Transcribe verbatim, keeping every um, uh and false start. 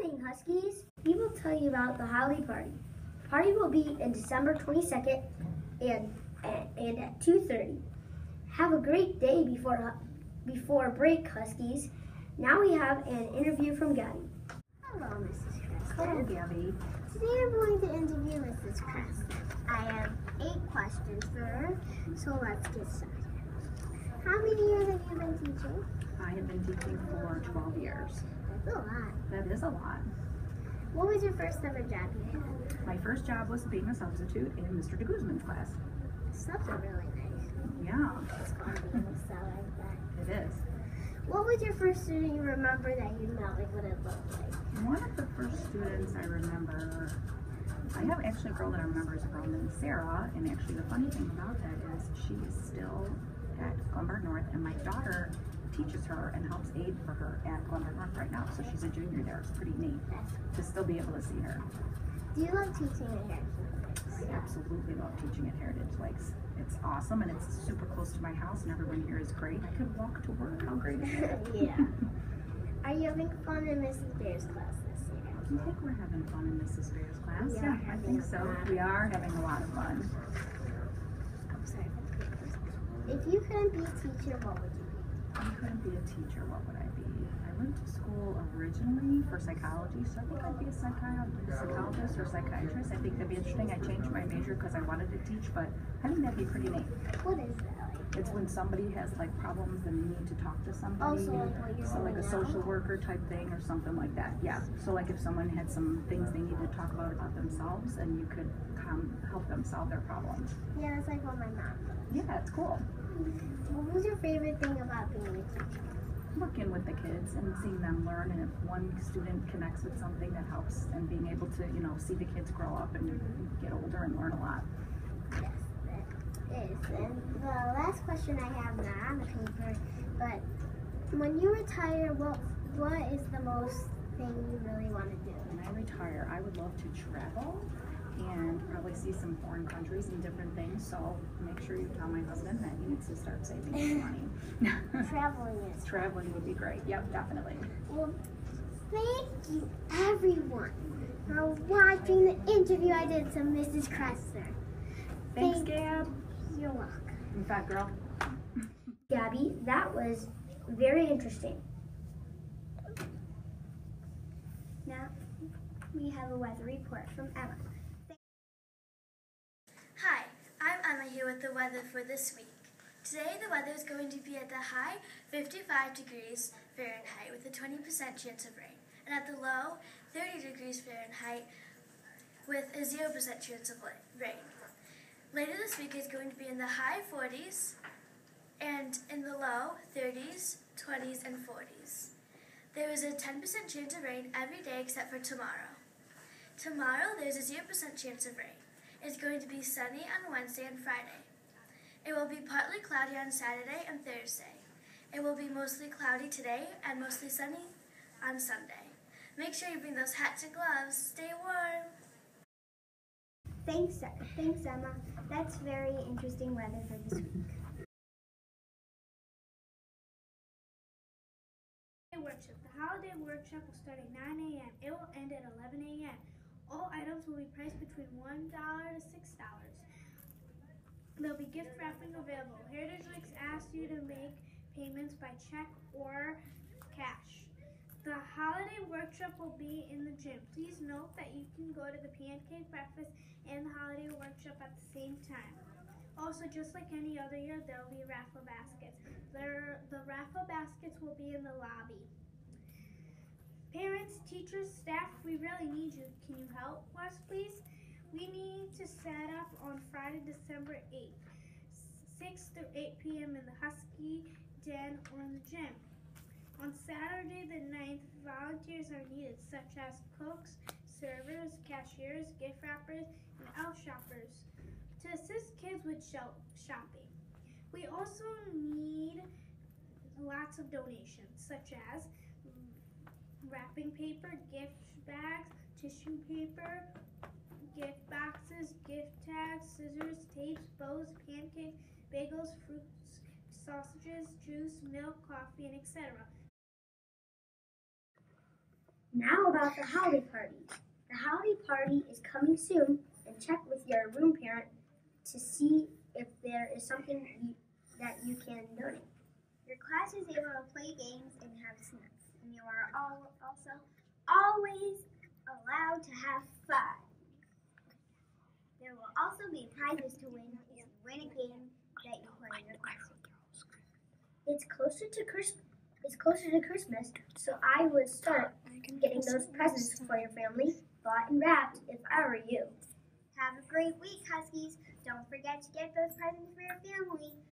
morning, Huskies. We will tell you about the holiday party. The party will be in December twenty-second and, and at two thirty. Have a great day before, before break, Huskies. Now we have an interview from Gabby. Hello, Missus Kress. Hello, Gabby. Today I'm going to interview Missus Kress. I have eight questions for her, so let's get started. How many years have you been teaching? I have been teaching for twelve years. That's a lot. That is a lot. What was your first ever job you had? My first job was being a substitute in Mister de Guzman's class. Subs are really nice. Yeah. It's fun being a sub like that. It is. What was your first student you remember that you met, like what it looked like? One of the first students I remember, I have actually a girl that I remember is a girl named Sarah, and actually the funny thing about that is she is still at Glenbard North, and my daughter teaches her and helps aid for her at Glenbard North right now, so she's a junior there. It's pretty neat to still be able to see her. Do you love teaching at Heritage Lakes? I absolutely love teaching at Heritage Lakes. It's awesome, and it's super close to my house, and everyone here is great. I could walk to work. How great is that? Yeah. Are you having fun in Missus Bear's class this year? Do you think we're having fun in Missus Bear's class? We Yeah, are I think so. fun. We are having a lot of fun. I'm sorry for the papers. If you couldn't be a teacher, what would you be? If I couldn't be a teacher, what would I be? I went to school originally for psychology, so I think I'd be a psychi- psychologist or psychiatrist. I think that'd be interesting. I changed my major because I wanted to teach, but I think that'd be pretty neat. What is that like? It's when somebody has like problems and they need to talk to somebody. Also, like what you're so like a doing social now? worker type thing or something like that. Yeah. So like if someone had some things they needed to talk about about themselves, and you could come help them solve their problems. Yeah, that's like what my mom does. Yeah, it's cool. What was your favorite thing about being a teacher? Working with the kids and seeing them learn, and if one student connects with something, that helps, and being able to, you know, see the kids grow up and get older and learn a lot. Yes, that is. And the last question I have not on the paper, but when you retire, what what is the most thing you really want to do? When I retire, I would love to travel and probably see some foreign countries and different things. So make sure you tell my husband that he needs to start saving some money. Traveling is. Traveling would be great. Yep, definitely. Well, thank you everyone for watching the interview I did to Missus Kresser. Thanks, Thank- Gab. You're welcome. You fat girl. Gabby, that was very interesting. Now we have a weather report from Emma. Hi, I'm Emma here with the weather for this week. Today the weather is going to be at the high fifty-five degrees Fahrenheit with a twenty percent chance of rain, and at the low thirty degrees Fahrenheit with a zero percent chance of rain. Later this week is going to be in the high forties and in the low thirties, twenties, and forties. There is a ten percent chance of rain every day except for tomorrow. Tomorrow there's a zero percent chance of rain. It's going to be sunny on Wednesday and Friday. It will be partly cloudy on Saturday and Thursday. It will be mostly cloudy today and mostly sunny on Sunday. Make sure you bring those hats and gloves. Stay warm. Thanks, thanks, Emma. That's very interesting weather for this week. Workshop. The holiday workshop will start at nine A M It will end at eleven A M All items will be priced between one dollar to six dollars. There'll be gift wrapping available. Heritage Lakes asks you to make payments by check or cash. The holiday workshop will be in the gym. Please note that you can go to the pancake breakfast and the holiday workshop at the same time. Also, just like any other year, there will be raffle baskets. There, the raffle baskets will be in the lobby. Parents, teachers, staff, we really need you. Can you help us, please? We need to set up on Friday, December eighth, six through eight P M in the Husky Den or in the gym. On Saturday the ninth, volunteers are needed, such as cooks, servers, cashiers, gift wrappers, and elf shoppers, to assist kids with shopping. We also need lots of donations, such as wrapping paper, gift bags, tissue paper, gift boxes, gift tags, scissors, tapes, bows, pancakes, bagels, fruits, sausages, juice, milk, coffee, and et cetera. Now about the holiday party. The holiday party is coming soon, and check with your room parent to see if there is something you, that you can donate. Your class is able to play games and have snacks, and you are all also always allowed to have fun. There will also be prizes to win if you win a game that you play in your classroom. It's closer to Christmas. It's closer to Christmas, so I would start getting those presents for your family, bought and wrapped, if I were you. Have a great week, Huskies. Don't forget to get those presents for your family.